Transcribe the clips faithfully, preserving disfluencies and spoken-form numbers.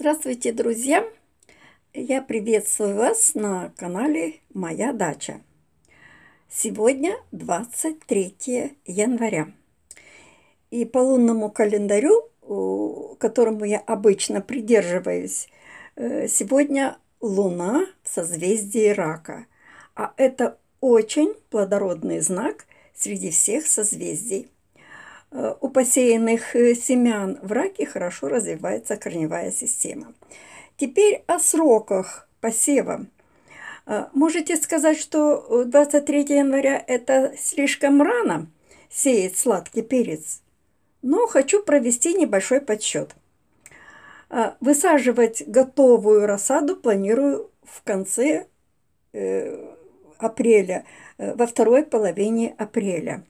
Здравствуйте, друзья! Я приветствую вас на канале «Моя дача». Сегодня двадцать третье января. И по лунному календарю, которому я обычно придерживаюсь, сегодня Луна в созвездии Рака. А это очень плодородный знак среди всех созвездий. У посеянных семян в Раке хорошо развивается корневая система. Теперь о сроках посева. Можете сказать, что двадцать третье января это слишком рано сеять сладкий перец, но хочу провести небольшой подсчет. Высаживать готовую рассаду планирую в конце апреля, во второй половине апреля.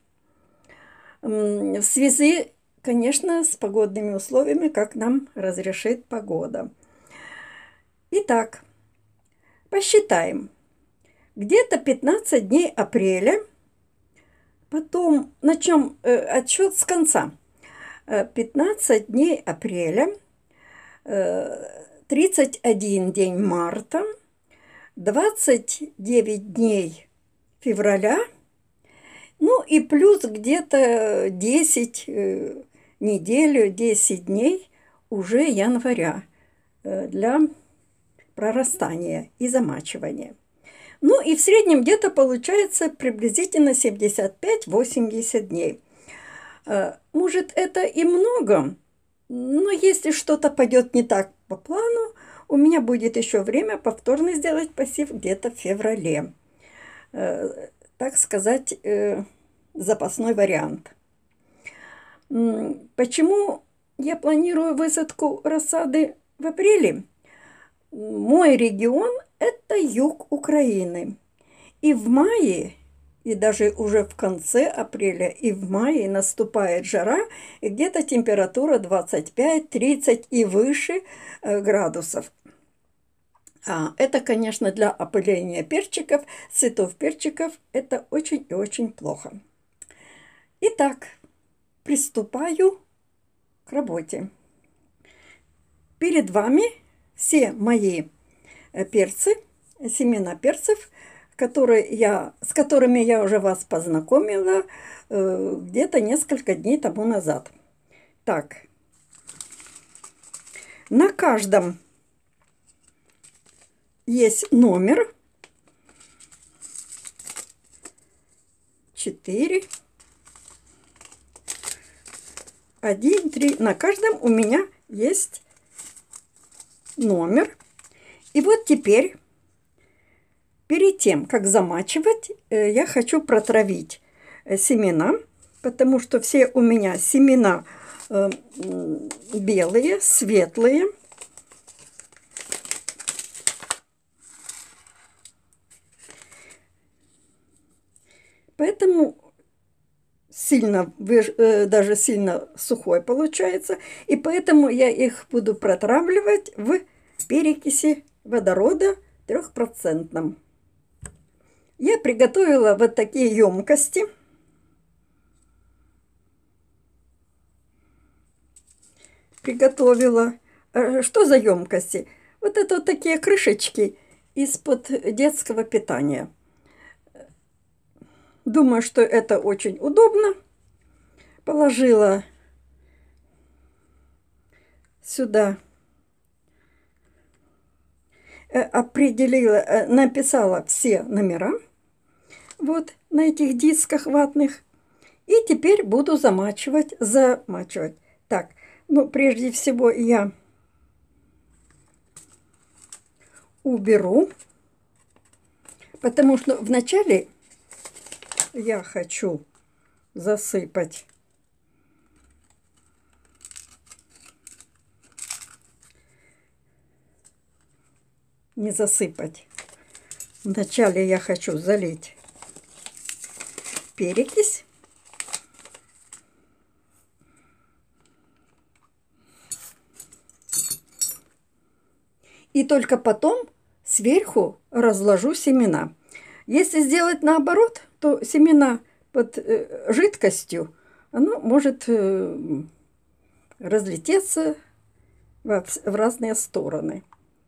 В связи, конечно, с погодными условиями, как нам разрешит погода. Итак, посчитаем. Где-то пятнадцать дней апреля, потом начнем э, отсчет с конца. пятнадцать дней апреля, э, тридцать один день марта, двадцать девять дней февраля, ну и плюс где-то десять э, неделю, десять дней уже января э, для прорастания и замачивания. Ну и в среднем где-то получается приблизительно семьдесят пять — восемьдесят дней. Э, может, это и много, но если что-то пойдет не так по плану, у меня будет еще время повторно сделать посев где-то в феврале. Э, так сказать, э, запасной вариант. Почему я планирую высадку рассады в апреле? Мой регион – это юг Украины. И в мае, и даже уже в конце апреля, и в мае наступает жара, и где-то температура двадцать пять — тридцать и выше градусов. А, это, конечно, для опыления перчиков, цветов перчиков, это очень и очень плохо. Итак, приступаю к работе. Перед вами все мои перцы, семена перцев, которые я, с которыми я уже вас познакомила э, где-то несколько дней тому назад. Так, на каждом есть номер четыре, один, три. На каждом у меня есть номер. И вот теперь, перед тем, как замачивать, я хочу протравить семена, потому что все у меня семена белые, светлые. Поэтому сильно, даже сильно сухой получается. И поэтому я их буду протравливать в перекиси водорода трехпроцентном. Я приготовила вот такие емкости. Приготовила. Что за емкости? Вот это вот такие крышечки из-под детского питания. Думаю, что это очень удобно. Положила сюда, определила, написала все номера вот на этих дисках ватных. И теперь буду замачивать, замачивать. Так, ну прежде всего я уберу, потому что вначале я хочу засыпать не засыпать. Вначале я хочу залить перекись. И только потом сверху разложу семена. Если сделать наоборот, то семена под э, жидкостью, оно может э, разлететься в разные стороны.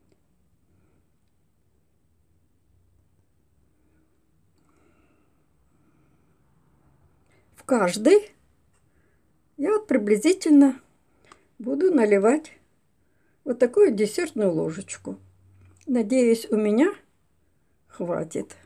В каждый я вот приблизительно буду наливать вот такую десертную ложечку. Надеюсь, у меня хватит.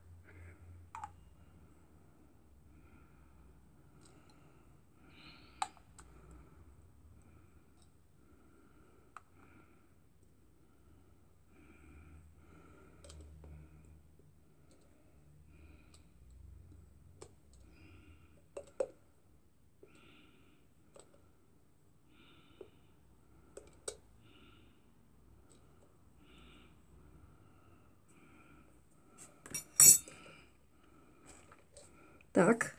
Так,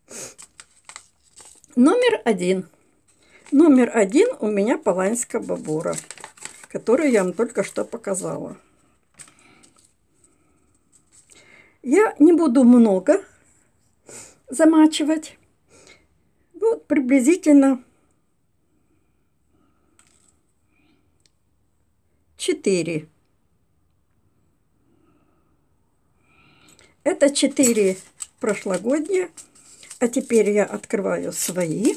номер один. Номер один у меня Паланская бабура, которую я вам только что показала. Я не буду много замачивать. Вот приблизительно четыре. Это четыре прошлогодние. А теперь я открываю свои.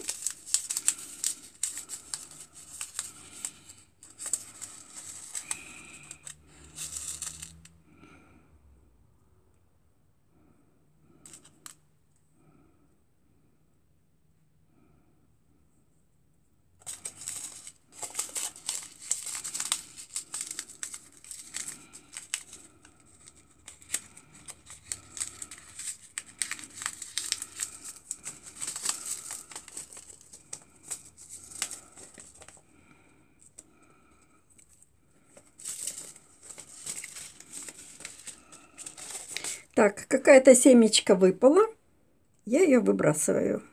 Так, какая-то семечка выпала. Я ее выбрасываю.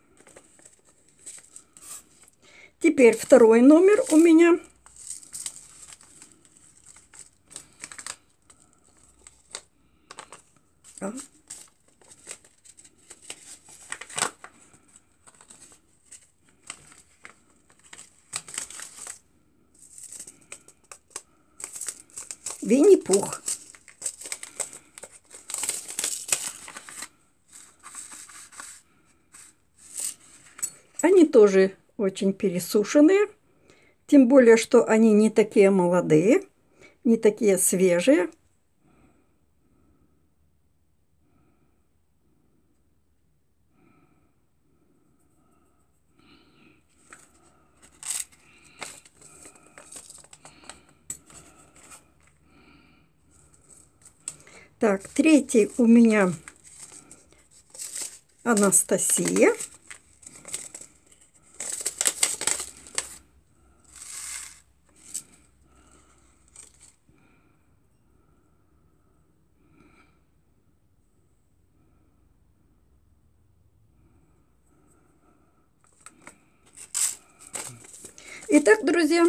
Теперь второй номер у меня. А. Винни-Пух. Они тоже очень пересушенные, тем более, что они не такие молодые, не такие свежие. Так, третий у меня Анастасия. Итак, друзья,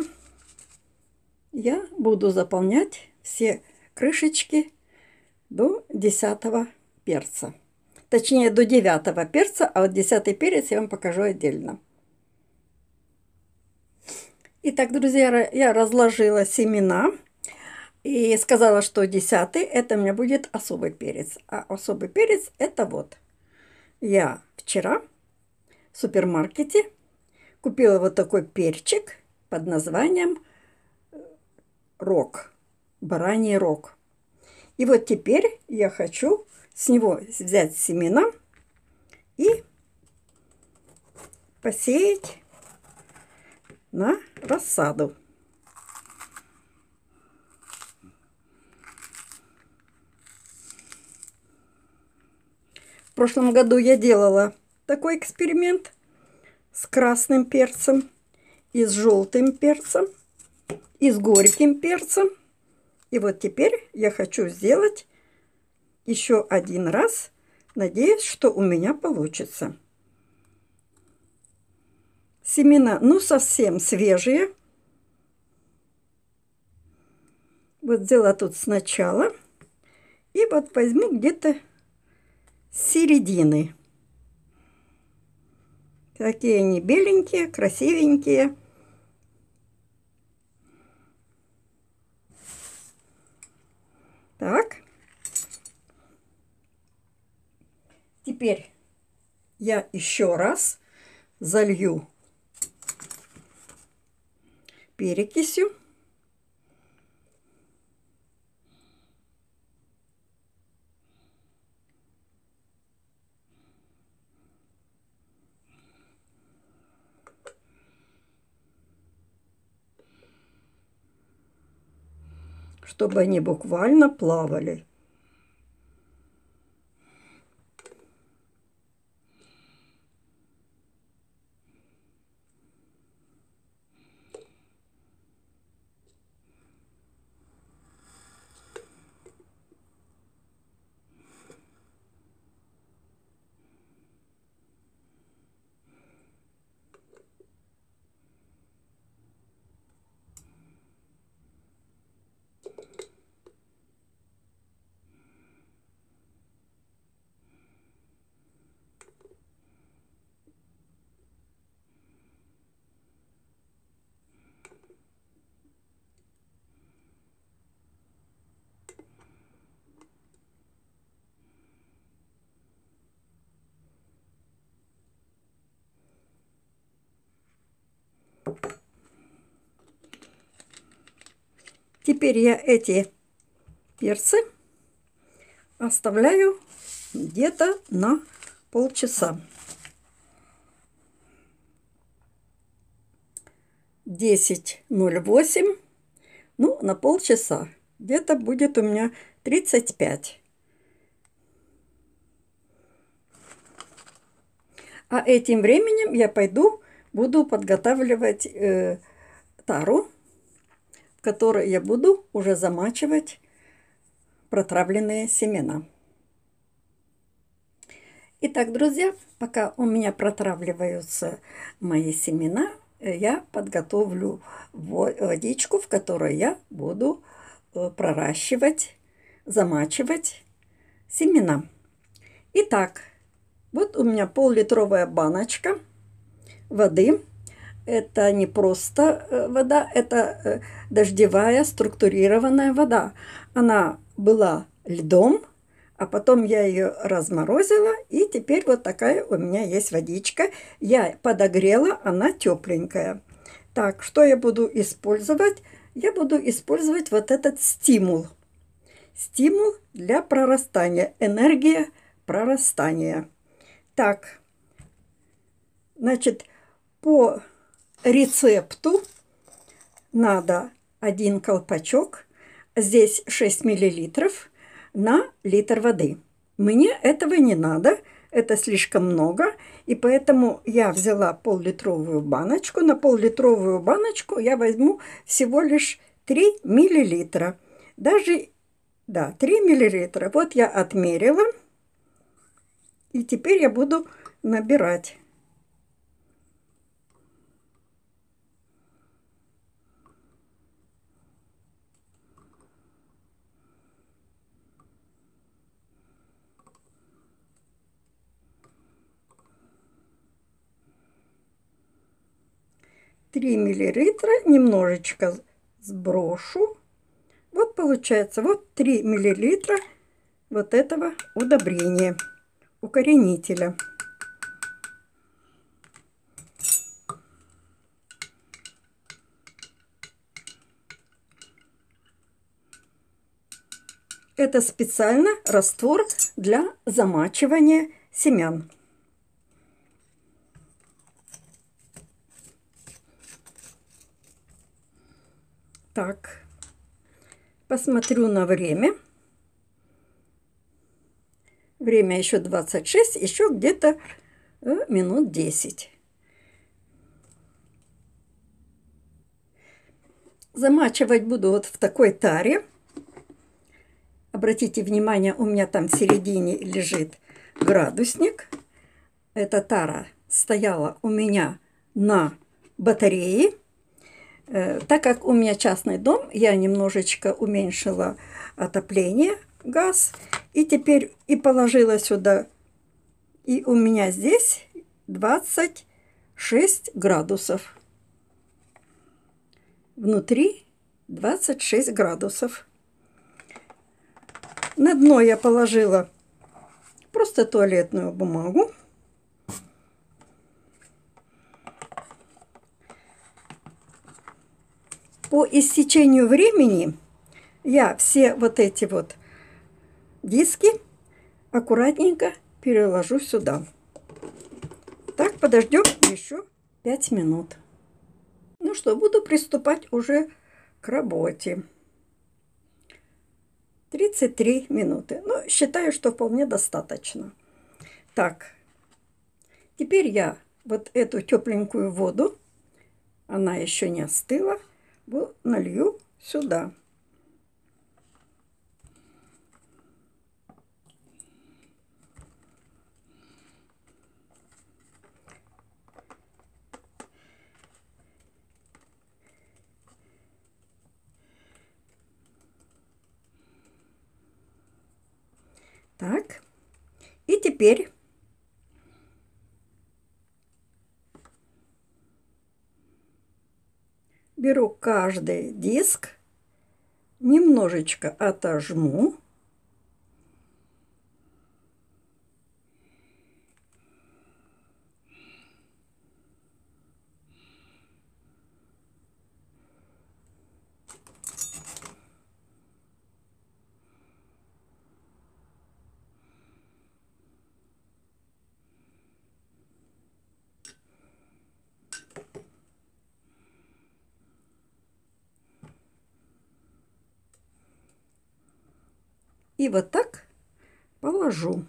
я буду заполнять все крышечки до десятого перца. Точнее, до девятого перца, а вот десятый перец я вам покажу отдельно. Итак, друзья, я разложила семена и сказала, что десятый это у меня будет особый перец. А особый перец это вот. Я вчера в супермаркете купила вот такой перчик под названием рог, бараний рог. И вот теперь я хочу с него взять семена и посеять на рассаду. В прошлом году я делала такой эксперимент с красным перцем и с желтым перцем и с горьким перцем. И вот теперь я хочу сделать еще один раз. Надеюсь, что у меня получится. Семена, ну, совсем свежие. Вот взяла тут сначала. И вот возьму где-то с середины. Такие они беленькие, красивенькие. Теперь я еще раз залью перекисью. Чтобы они буквально плавали. Теперь я эти перцы оставляю где-то на полчаса. десять ноль восемь, ну, на полчаса. Где-то будет у меня тридцать пять. А этим временем я пойду, буду подготавливать э, тару, в которой я буду уже замачивать протравленные семена. Итак, друзья, пока у меня протравливаются мои семена, я подготовлю водичку, в которой я буду проращивать, замачивать семена. Итак, вот у меня пол-литровая баночка воды. Это не просто вода, это дождевая структурированная вода. Она была льдом, а потом я ее разморозила, и теперь вот такая у меня есть водичка. Я подогрела, она тепленькая. Так, что я буду использовать? Я буду использовать вот этот стимул. Стимул для прорастания, энергия прорастания. Так, значит, по рецепту надо один колпачок, здесь шесть миллилитров на литр воды. Мне этого не надо, это слишком много, и поэтому я взяла пол-литровую баночку. На пол-литровую баночку я возьму всего лишь три миллилитра. Даже, да, три миллилитра. Вот я отмерила, и теперь я буду набирать. три миллилитра, немножечко сброшу. Вот получается, вот три миллилитра вот этого удобрения, укоренителя. Это специально раствор для замачивания семян. Так, посмотрю на время. Время еще двадцать шесть, еще где-то минут десять. Замачивать буду вот в такой таре. Обратите внимание, у меня там в середине лежит градусник. Эта тара стояла у меня на батарее. Так как у меня частный дом, я немножечко уменьшила отопление, газ, и теперь и положила сюда. И у меня здесь двадцать шесть градусов. Внутри двадцать шесть градусов. На дно я положила просто туалетную бумагу. По истечению времени я все вот эти вот диски аккуратненько переложу сюда. Так, подождем еще пять минут. Ну что, буду приступать уже к работе. тридцать три минуты. Ну, считаю, что вполне достаточно. Так, теперь я вот эту тепленькую воду, она еще не остыла, налью сюда. Так, и теперь беру каждый диск, немножечко отожму. И вот так положу.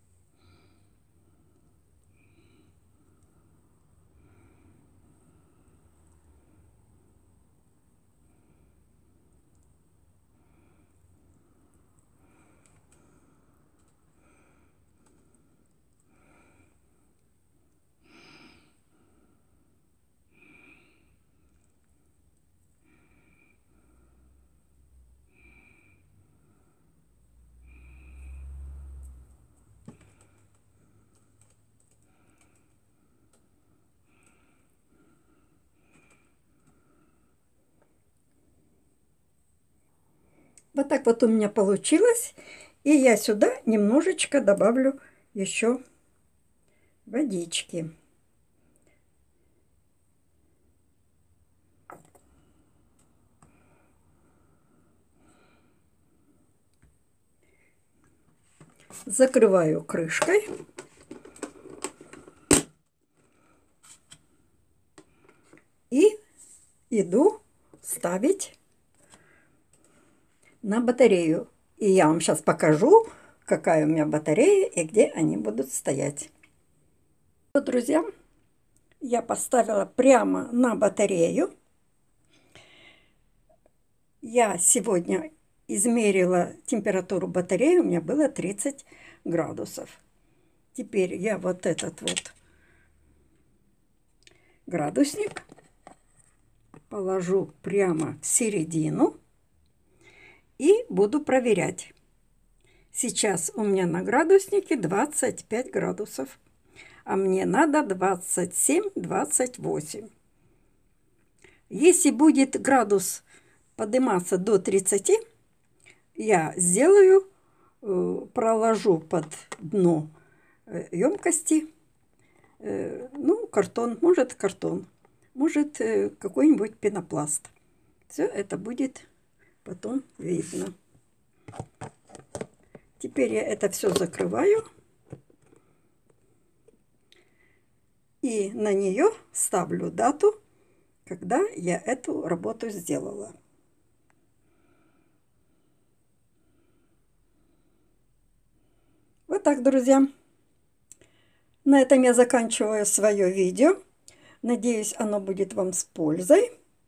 Вот так вот у меня получилось. И я сюда немножечко добавлю еще водички. Закрываю крышкой. И иду ставить на батарею. И я вам сейчас покажу, какая у меня батарея и где они будут стоять. Вот, друзья, я поставила прямо на батарею. Я сегодня измерила температуру батареи, у меня было тридцать градусов. Теперь я вот этот вот градусник положу прямо в середину и буду проверять. Сейчас у меня на градуснике двадцать пять градусов, а мне надо двадцать семь — двадцать восемь. Если будет градус подниматься до тридцати, я сделаю, проложу под дно емкости, ну, картон, может картон, может какой-нибудь пенопласт. Все это будет потом видно. Теперь я это все закрываю и на нее ставлю дату, когда я эту работу сделала. Вот так, друзья. На этом я заканчиваю свое видео. Надеюсь, оно будет вам с пользой.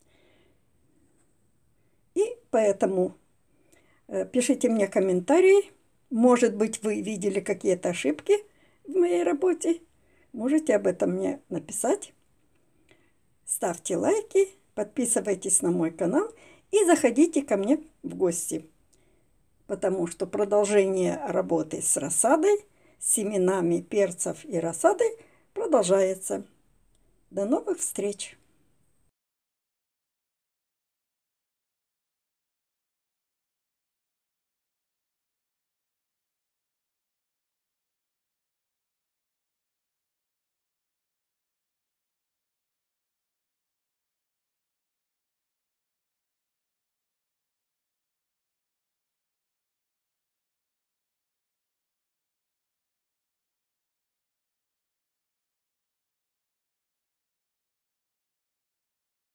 И поэтому пишите мне комментарии. Может быть, вы видели какие-то ошибки в моей работе. Можете об этом мне написать. Ставьте лайки, подписывайтесь на мой канал и заходите ко мне в гости. Потому что продолжение работы с рассадой, семенами перцев и рассадой продолжается. До новых встреч!